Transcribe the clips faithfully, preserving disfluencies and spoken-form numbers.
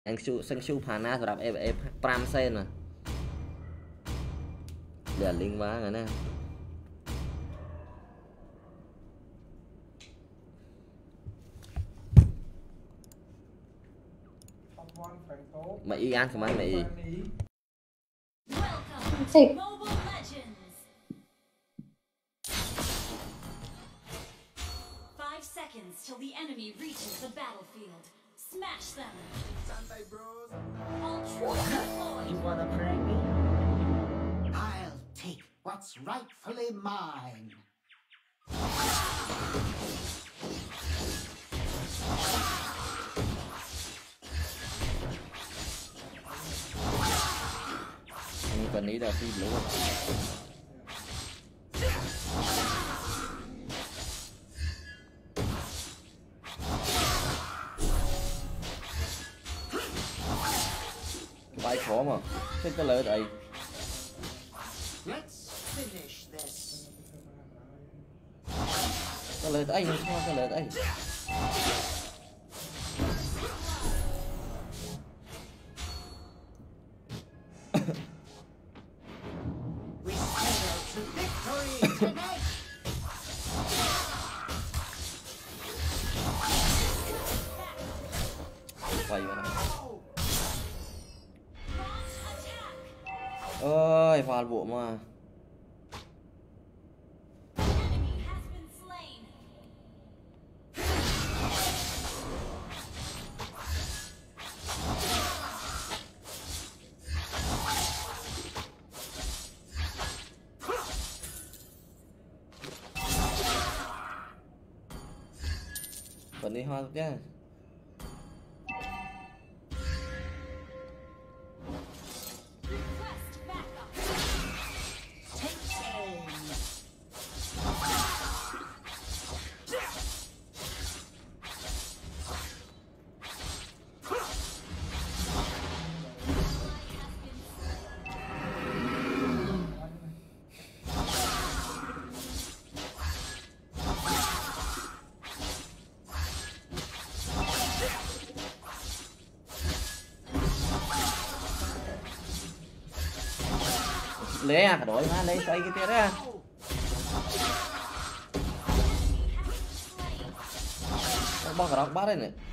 anh chú xanh chú phá na rồi em em pram sen à để linh quá rồi nè mày y ăn không ăn mày y seconds till the enemy reaches the battlefield. Smash them. Sunday bros. You wanna prank me? I'll take what's rightfully mine. Phần ý là phi lúa. Bài khó mà, thế có lợi đây. Có lợi đây, không có lợi đây. Quay vào đây. Ơi, vào bộ mà. Phần đi hoa nhá. Lấy à, đổi má lấy xây cái kia ra. Bao cả đọc bát đây này.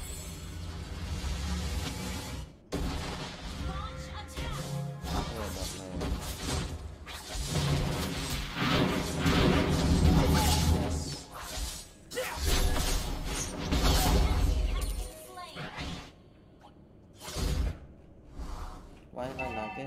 Quay lại là cái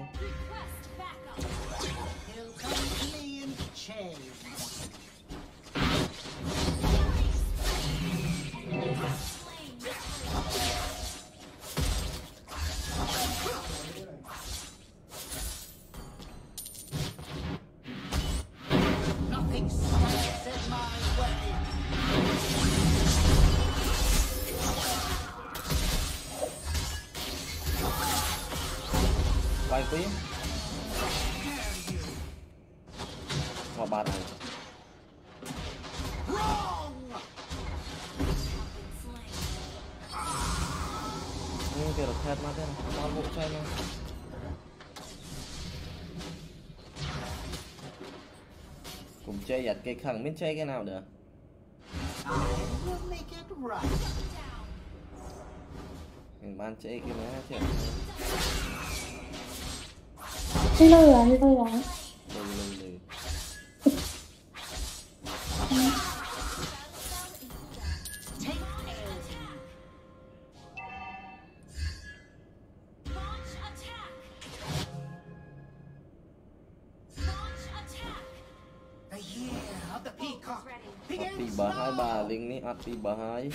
quay tí qua ba này như kiểu thật mà thế này bao bộ chơi này cùng chơi giật cây khẳng biết chơi cái nào được mình ban chơi cái này chứ Xin lỗi rồi, xin lỗi rồi. Lười lười lười. Ati bahai baling nih, ati bahai.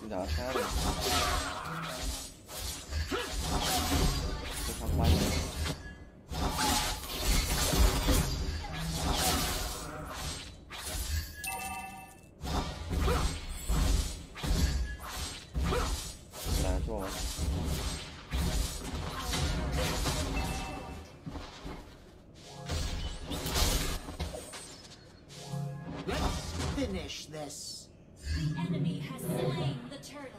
Giờ sao rồi? Tôi không bay nữa. Là cho rồi. Let's finish this. The enemy has slain the turtle.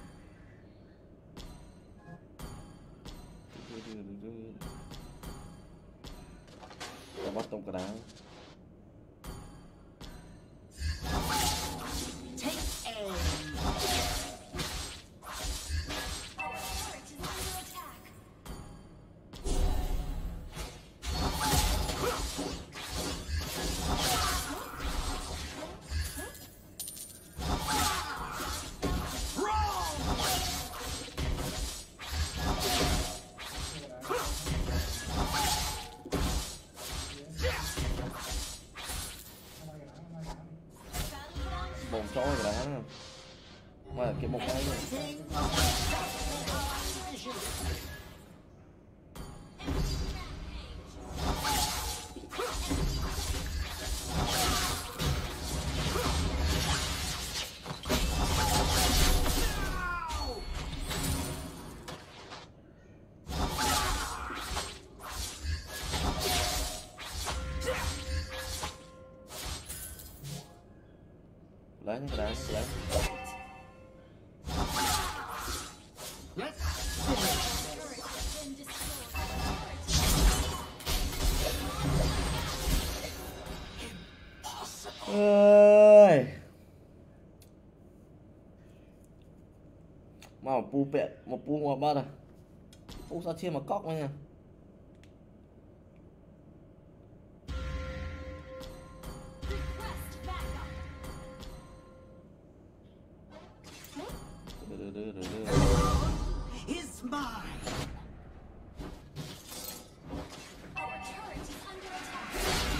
Tôi bắt tung cái đá. Take aim. Bồn trôi cái đá nữa. Mà kiếm một cái nữa. Lấy những cái đá lấy. Ơi. Mà một pu bẹ, một pu ngọt bát à. Pu sao chia mà cóc nữa nha. Is mine. Our turret is under attack.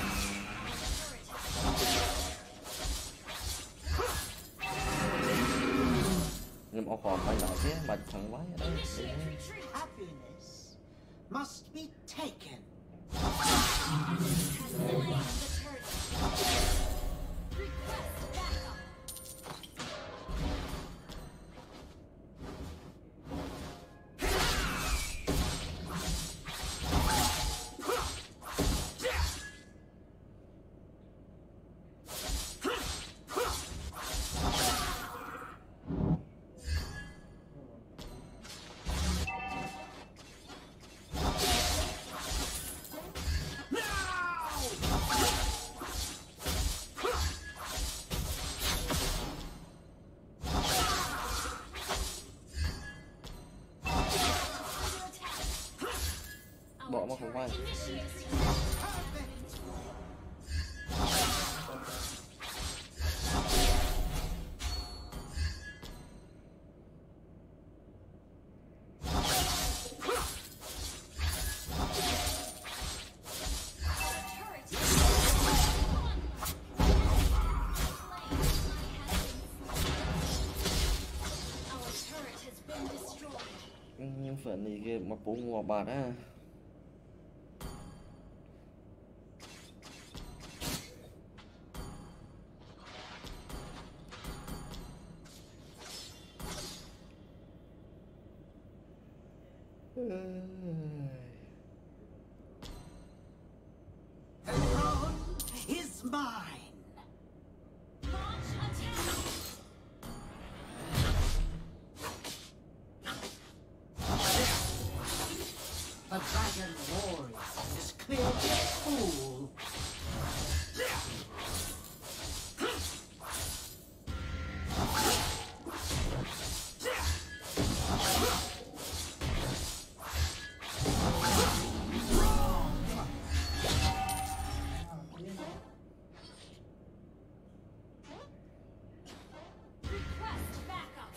Nhưng mà còn phải lại chứ, bạch thằng váy ở đây. Initiate retreat. Happiness must be taken. Has slain the turtle. Request backup. Bỏ mà không vai. Nhưng Fanny kia mà bố ngọt bạt á. The throne is mine. Launch attack. The dragon warrior is clearly a fool. Request backup.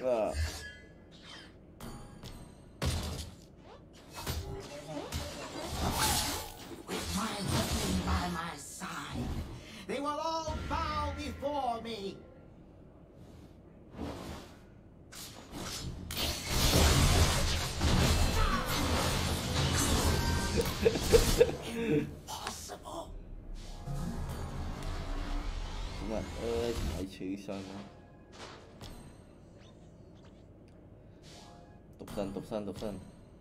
Ờ. With my weapon by my side, they will all bow before me. Possible. Đúng rồi, ơi, phải chữ sao nó. Tục sân, tục sân, tục sân.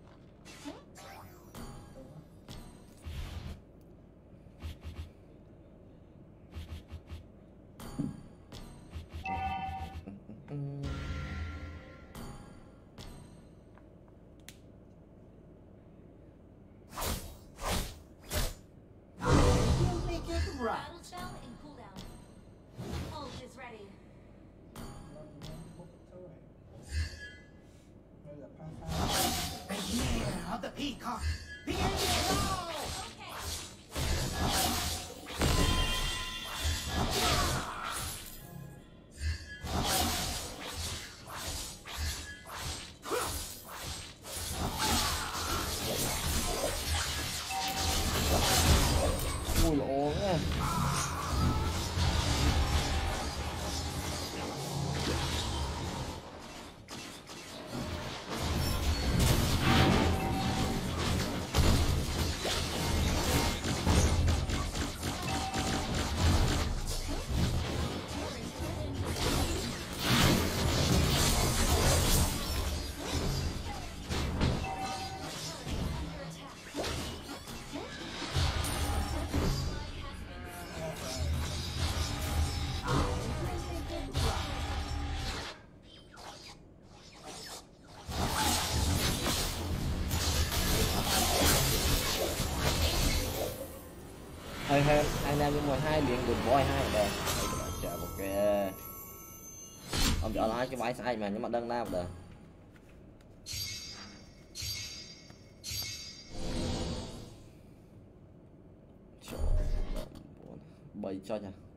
Battle spell in cooldown. Ult is ready. The year of the peacock begins now. Okay. Ui ổn á. Hai hai hai nam nhưng mà hai liền được boy hai đây. Chào ok. Ông chọn hai cái máy sai mà nhưng mà đơn nam rồi. Bảy cho nha.